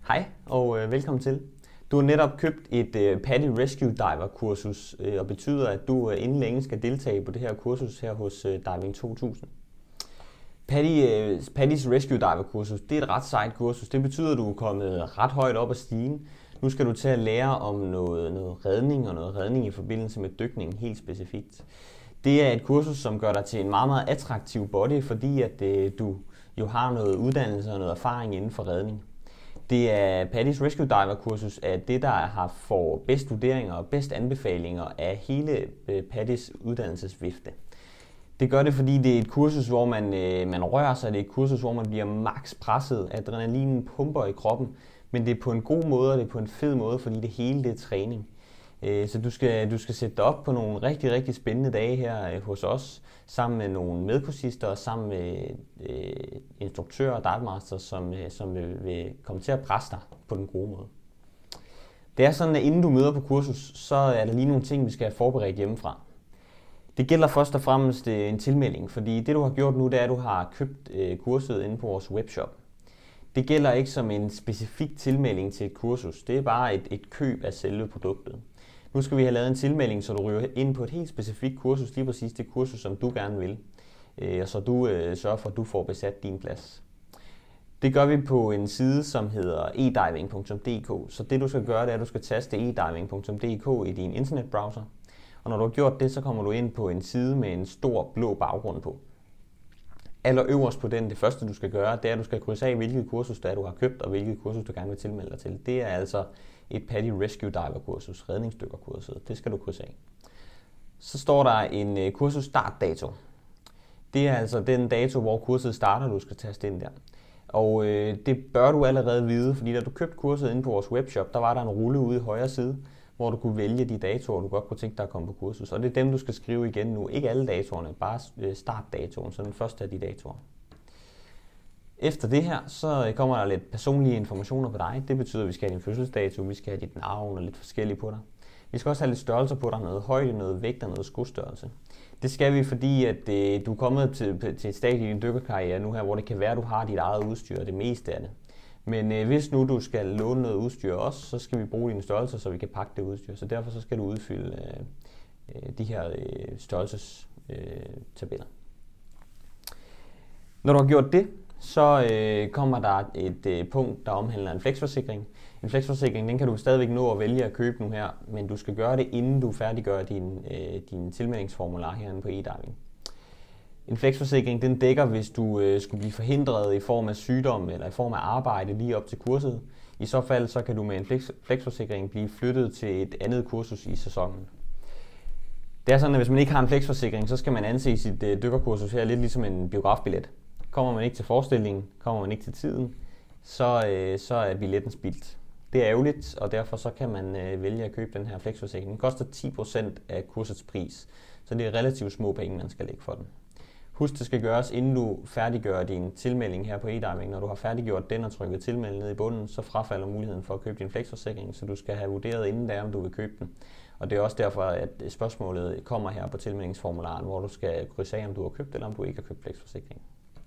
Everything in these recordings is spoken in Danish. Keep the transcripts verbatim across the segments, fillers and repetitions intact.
Hej og øh, velkommen til. Du har netop købt et øh, PADI Rescue Diver kursus, øh, og betyder, at du øh, inden længe skal deltage på det her kursus her hos øh, Diving to tusind. PADI, øh, PADI's Rescue Diver kursus, det er et ret sejt kursus. Det betyder, at du er kommet ret højt op ad stigen. Nu skal du til at lære om noget, noget redning og noget redning i forbindelse med dykning helt specifikt. Det er et kursus, som gør dig til en meget, meget attraktiv body, fordi at øh, du jo har noget uddannelse og noget erfaring inden for redning. Det er PADI's Rescue Diver kursus, er det, der har for bedst vurderinger og bedst anbefalinger af hele PADI's uddannelsesvifte. Det gør det, fordi det er et kursus, hvor man, man rører sig. Det er et kursus, hvor man bliver maks presset. Adrenalinen pumper i kroppen. Men det er på en god måde, og det er på en fed måde, fordi det hele det er træning. Så du skal, du skal sætte dig op på nogle rigtig, rigtig spændende dage her hos os, sammen med nogle medkursister og sammen med øh, instruktører og dartmaster, som, som vil, vil komme til at presse dig på den gode måde. Det er sådan, at inden du møder på kursus, så er der lige nogle ting, vi skal have forberedt hjemmefra. Det gælder først og fremmest en tilmelding, fordi det du har gjort nu, det er, at du har købt øh, kurset inde på vores webshop. Det gælder ikke som en specifik tilmelding til et kursus, det er bare et, et køb af selve produktet. Nu skal vi have lavet en tilmelding, så du ryger ind på et helt specifikt kursus, lige præcis det kursus, som du gerne vil. Og så du øh, sørger for, at du får besat din plads. Det gør vi på en side, som hedder e diving punktum d k. Så det du skal gøre, det er, at du skal taste e diving punktum d k i din internetbrowser. Og når du har gjort det, så kommer du ind på en side med en stor blå baggrund på. Allerøverst på den, det første du skal gøre, det er, at du skal krydse af, hvilket kursus det er, du har købt, og hvilket kursus du gerne vil tilmelde dig til. Det er altså et PADI Rescue Diver kursus, redningsdykkerkurset. Det skal du krydse af. Så står der en kursus startdato. Det er altså den dato, hvor kurset starter, du skal taste ind der. Og øh, det bør du allerede vide, fordi da du købte kurset inde på vores webshop, der var der en rulle ude i højre side, hvor du kunne vælge de datoer, du godt kunne tænke dig at komme på kursus. Og det er dem, du skal skrive igen nu. Ikke alle datoerne, bare startdatoen, så den første af de datoer. Efter det her, så kommer der lidt personlige informationer på dig. Det betyder, at vi skal have din fødselsdato, vi skal have dit navn og lidt forskelligt på dig. Vi skal også have lidt størrelser på dig, noget højde, noget vægt og noget skostørrelse. Det skal vi, fordi at øh, du er kommet til, til et stadie i din dykkerkarriere nu her, hvor det kan være, at du har dit eget udstyr, det meste af det. Men øh, hvis nu du skal låne noget udstyr også, så skal vi bruge dine størrelser, så vi kan pakke det udstyr. Så derfor så skal du udfylde øh, de her øh, størrelsestabeller. Øh, Når du har gjort det, så øh, kommer der et øh, punkt, der omhandler en flexforsikring. En flexforsikring, den kan du stadigvæk nå at vælge at købe nu her, men du skal gøre det, inden du færdiggør din, øh, din tilmeldingsformular herinde på eDiving. En flexforsikring, den dækker, hvis du øh, skulle blive forhindret i form af sygdom eller i form af arbejde lige op til kurset. I så fald så kan du med en flex, flexforsikring blive flyttet til et andet kursus i sæsonen. Det er sådan, at hvis man ikke har en flexforsikring, så skal man anse sit øh, dykkerkursus her lidt ligesom en biografbillet. Kommer man ikke til forestillingen, kommer man ikke til tiden, så, øh, så er billetten spildt. Det er ærgerligt, og derfor så kan man øh, vælge at købe den her flexforsikring. Den koster ti procent af kursets pris, så det er relativt små penge, man skal lægge for den. Husk, det skal gøres, inden du færdiggør din tilmelding her på eDiving. Når du har færdiggjort den og trykket tilmeld ned i bunden, så frafalder muligheden for at købe din flexforsikring, så du skal have vurderet inden da, om du vil købe den. Og det er også derfor, at spørgsmålet kommer her på tilmeldingsformularen, hvor du skal krydse af, om du har købt eller om du ikke har købt flexforsikring.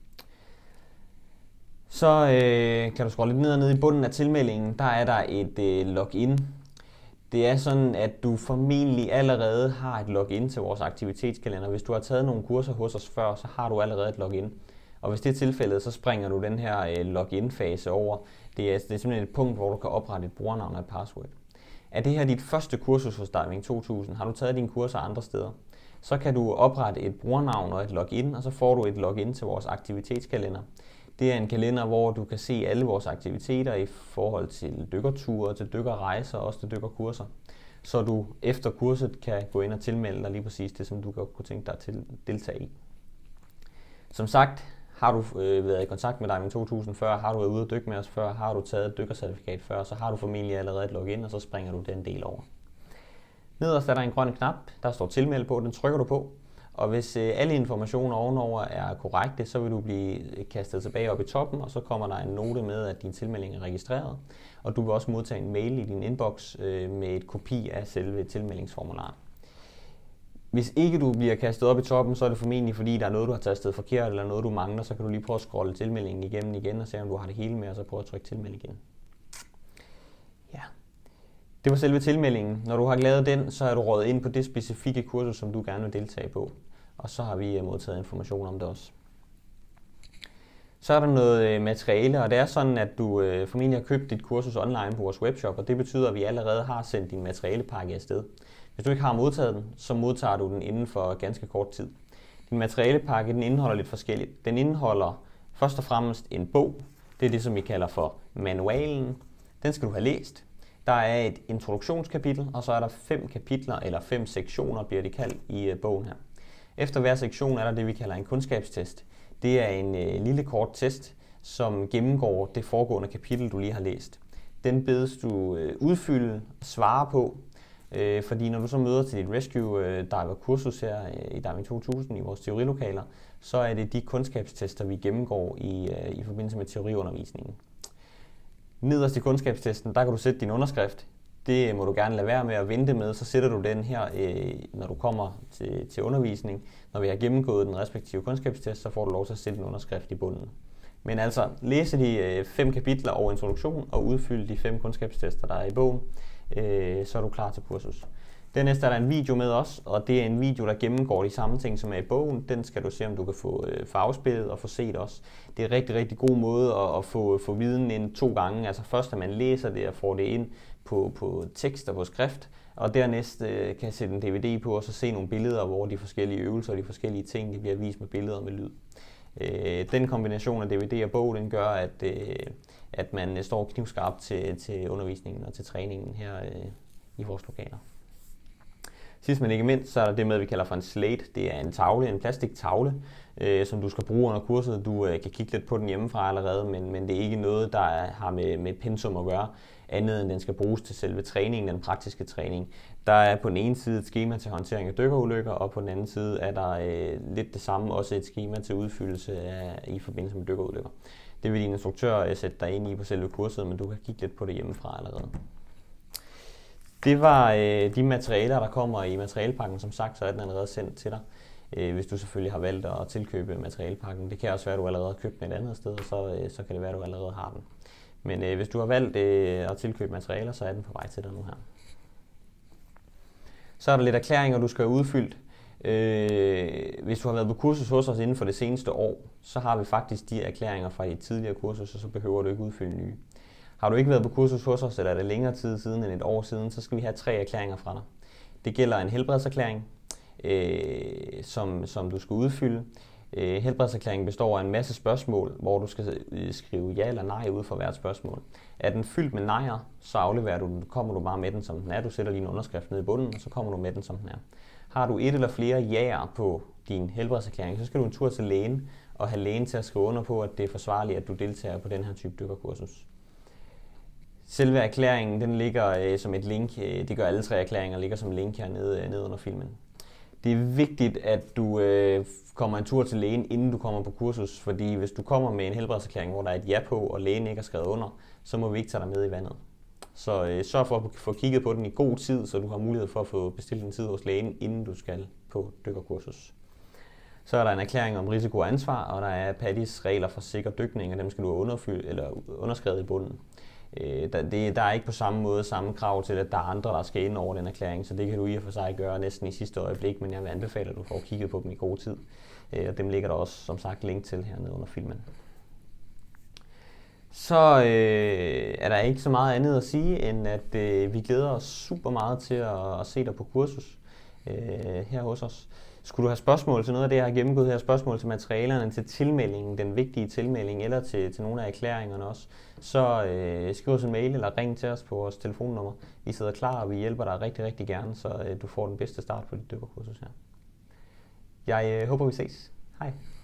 Så øh, kan du scrolle lidt ned og ned i bunden af tilmeldingen, der er der et øh, login. Det er sådan, at du formentlig allerede har et login til vores aktivitetskalender. Hvis du har taget nogle kurser hos os før, så har du allerede et login. Og hvis det er tilfældet, så springer du den her øh, login-fase over. Det er, det er simpelthen et punkt, hvor du kan oprette et brugernavn og et password. Er det her dit første kursus hos Diving to tusind? Har du taget dine kurser andre steder? Så kan du oprette et brugernavn og et login, og så får du et login til vores aktivitetskalender. Det er en kalender, hvor du kan se alle vores aktiviteter i forhold til dykkerture, til dykkerrejser og også til dykkerkurser. Så du efter kurset kan gå ind og tilmelde dig lige præcis det, som du godt kunne tænke dig at deltage i. Som sagt, har du øh, været i kontakt med Diving to tusind før, har du været ude at dykke med os før, har du taget et dykkercertifikat før, så har du formentlig allerede et login, og så springer du den del over. Nederst er der en grøn knap, der står tilmeld på, den trykker du på. Og hvis øh, alle informationer ovenover er korrekte, så vil du blive kastet tilbage op i toppen, og så kommer der en note med, at din tilmelding er registreret. Og du vil også modtage en mail i din inbox øh, med et kopi af selve tilmeldingsformularen. Hvis ikke du bliver kastet op i toppen, så er det formentlig fordi, der er noget, du har tastet forkert, eller noget, du mangler, så kan du lige prøve at scrolle tilmeldingen igennem igen, og se om du har det hele med, og så prøve at trykke tilmeld igen. Det var selve tilmeldingen. Når du har lavet den, så er du røget ind på det specifikke kursus, som du gerne vil deltage på. Og så har vi modtaget information om det også. Så er der noget materiale, og det er sådan, at du øh, formentlig har købt dit kursus online på vores webshop, og det betyder, at vi allerede har sendt din materialepakke afsted. Hvis du ikke har modtaget den, så modtager du den inden for ganske kort tid. Din materialepakke, den indeholder lidt forskelligt. Den indeholder først og fremmest en bog. Det er det, som vi kalder for manualen. Den skal du have læst. Der er et introduktionskapitel, og så er der fem kapitler, eller fem sektioner bliver det kaldt i bogen her. Efter hver sektion er der det, vi kalder en kundskabstest. Det er en øh, lille kort test, som gennemgår det foregående kapitel, du lige har læst. Den bedes du øh, udfylde og svare på, øh, fordi når du så møder til dit Rescue øh, Diver kursus her øh, i Diving to tusind i vores teorilokaler, så er det de kundskabstester, vi gennemgår i, øh, i forbindelse med teoriundervisningen. Nederst i kundskabstesten, der kan du sætte din underskrift. Det må du gerne lade være med at vente med, så sætter du den her, øh, når du kommer til, til undervisning. Når vi har gennemgået den respektive kundskabstest, så får du lov til at sætte en underskrift i bunden. Men altså, læse de øh, fem kapitler over introduktion og udfylde de fem kundskabstester, der er i bogen, øh, så er du klar til kursus. Dernæst er der en video med os, og det er en video, der gennemgår de samme ting, som er i bogen. Den skal du se, om du kan få øh, farvespillet og få set også. Det er en rigtig, rigtig god måde at, at få, få viden ind to gange. Altså først, at man læser det og får det ind på, på tekst og på skrift, og dernæst øh, kan jeg sætte en D V D på og så se nogle billeder, hvor de forskellige øvelser og de forskellige ting de bliver vist med billeder og med lyd. Øh, den kombination af D V D og bog, den gør, at, øh, at man står knivskarpt til, til undervisningen og til træningen her øh, i vores lokaler. Sidst men ikke mindst, så er der det med, vi kalder for en slate. Det er en tavle, en plastiktavle, øh, som du skal bruge under kurset. Du øh, kan kigge lidt på den hjemmefra allerede, men, men det er ikke noget, der er, har med, med pensum at gøre, andet end den skal bruges til selve træningen, den praktiske træning. Der er på den ene side et skema til håndtering af dykkerulykker, og på den anden side er der øh, lidt det samme, også et skema til udfyldelse af, i forbindelse med dykkerulykker. Det vil din instruktør øh, sætte dig ind i på selve kurset, men du kan kigge lidt på det hjemmefra allerede. Det var øh, de materialer, der kommer i materialepakken. Som sagt, så er den allerede sendt til dig, øh, hvis du selvfølgelig har valgt at tilkøbe materialepakken. Det kan også være, at du allerede har købt den et andet sted, så, øh, så kan det være, at du allerede har den. Men øh, hvis du har valgt øh, at tilkøbe materialer, så er den på vej til dig nu her. Så er der lidt erklæringer, du skal have udfyldt. Øh, hvis du har været på kursus hos os inden for det seneste år, så har vi faktisk de erklæringer fra dit tidligere kursus, og så behøver du ikke udfylde nye. Har du ikke været på kursus hos os, eller er det længere tid siden end et år siden, så skal vi have tre erklæringer fra dig. Det gælder en helbredserklæring, øh, som, som du skal udfylde. Øh, helbredserklæringen består af en masse spørgsmål, hvor du skal skrive ja eller nej ud for hvert spørgsmål. Er den fyldt med nejer, så afleverer du den. Kommer du bare med den, som den er. Du sætter din underskrift ned i bunden, og så kommer du med den, som den er. Har du et eller flere ja'er på din helbredserklæring, så skal du en tur til lægen og have lægen til at skrive under på, at det er forsvarligt, at du deltager på den her type dykkerkursus. Selve erklæringen, den ligger øh, som et link. Det gør alle tre erklæringer, ligger som link hernede øh, nede under filmen. Det er vigtigt, at du øh, kommer en tur til lægen, inden du kommer på kursus, fordi hvis du kommer med en helbredserklæring, hvor der er et ja på, og lægen ikke har skrevet under, så må vi ikke tage dig med i vandet. Så øh, sørg for at få kigget på den i god tid, så du har mulighed for at få bestilt en tid hos lægen, inden du skal på dykkerkursus. Så er der en erklæring om risiko og ansvar, og der er P A D I's regler for sikker dykning, og dem skal du have underfyldt, eller underskrevet i bunden. Der, det, der er ikke på samme måde samme krav til, at der er andre, der skal ind over den erklæring, så det kan du i og for sig gøre næsten i sidste øjeblik, men jeg vil anbefale, at du får kigget på dem i god tid. Og dem ligger der også, som sagt, link til hernede under filmen. Så øh, er der ikke så meget andet at sige, end at øh, vi glæder os super meget til at, at se dig på kursus øh, her hos os. Skulle du have spørgsmål til noget af det, jeg har gennemgået her, spørgsmål til materialerne, til tilmeldingen, den vigtige tilmelding, eller til, til nogle af erklæringerne også, så øh, skriv os en mail eller ring til os på vores telefonnummer. Vi sidder klar, og vi hjælper dig rigtig, rigtig gerne, så øh, du får den bedste start på dit dykkerkursus her. Jeg øh, håber, vi ses. Hej.